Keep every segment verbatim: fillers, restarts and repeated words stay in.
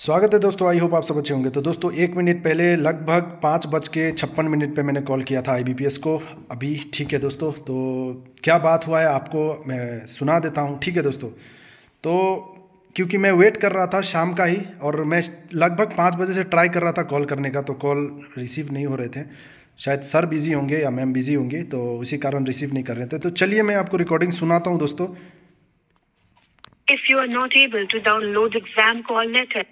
स्वागत है दोस्तों। आई होप आप सब अच्छे होंगे। तो दोस्तों एक मिनट पहले लगभग पाँच बज के छप्पन मिनट पे मैंने कॉल किया था आईबीपीएस को। अभी ठीक है दोस्तों, तो क्या बात हुआ है आपको मैं सुना देता हूँ। ठीक है दोस्तों, तो क्योंकि मैं वेट कर रहा था शाम का ही, और मैं लगभग पाँच बजे से ट्राई कर रहा था कॉल करने का, तो कॉल रिसीव नहीं हो रहे थे। शायद सर बिज़ी होंगे या मैम बिज़ी होंगी, तो उसी कारण रिसीव नहीं कर रहे थे। तो चलिए मैं आपको रिकॉर्डिंग सुनाता हूँ दोस्तों। If you are not able to download exam call letter.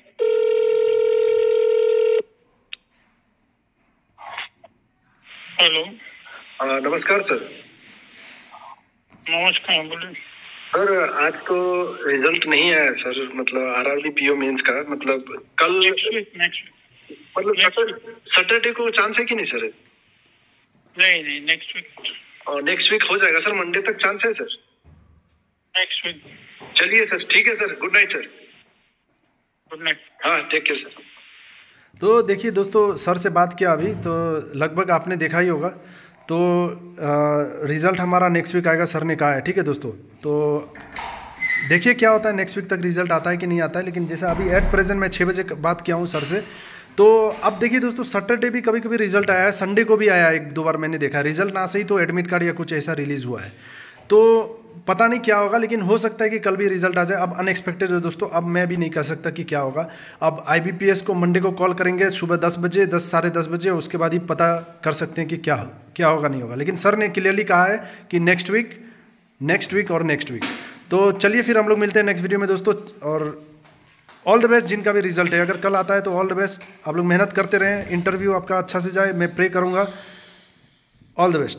Hello. आ, नमस्कार सर। नमस्कार, बोलिए। सर आज तो रिजल्ट नहीं आया सर, मतलब आरआरबी पीओ मेंस का। मतलब कल नेक्स्ट वीक नेक्स्ट मतलब सैटरडे को चांस है कि नहीं सर? नहीं नहीं नेक्स्ट वीक और नेक्स्ट वीक हो जाएगा सर, मंडे तक चांस है सर। नेक्स्ट वीक चलिए सर, ठीक है sir, good night sir. Good night. हाँ, टेक केयर सर। तो देखिए दोस्तों, सर से बात किया अभी, तो लगभग आपने देखा ही होगा। तो रिज़ल्ट हमारा नेक्स्ट वीक आएगा, सर ने कहा है। ठीक है दोस्तों, तो देखिए क्या होता है, नेक्स्ट वीक तक रिज़ल्ट आता है कि नहीं आता है। लेकिन जैसे अभी एट प्रेजेंट मैं छः बजे बात किया हूँ सर से, तो अब देखिए दोस्तों, सैटरडे भी कभी कभी रिजल्ट आया है, संडे को भी आया, एक दो बार मैंने देखा। रिजल्ट ना सही तो एडमिट कार्ड या कुछ ऐसा रिलीज़ हुआ है, तो पता नहीं क्या होगा। लेकिन हो सकता है कि कल भी रिजल्ट आ जाए। अब अनएक्सपेक्टेड है दोस्तों, अब मैं भी नहीं कह सकता कि क्या होगा। अब आईबीपीएस को मंडे को कॉल करेंगे सुबह दस बजे, दस साढ़े दस बजे, उसके बाद ही पता कर सकते हैं कि क्या क्या होगा नहीं होगा। लेकिन सर ने क्लियरली कहा है कि नेक्स्ट वीक नेक्स्ट वीक और नेक्स्ट वीक। तो चलिए फिर हम लोग मिलते हैं नेक्स्ट वीडियो में दोस्तों, और ऑल द बेस्ट जिनका भी रिजल्ट है। अगर कल आता है तो ऑल द बेस्ट, आप लोग मेहनत करते रहें, इंटरव्यू आपका अच्छा से जाए, मैं प्रे करूँगा। All the best.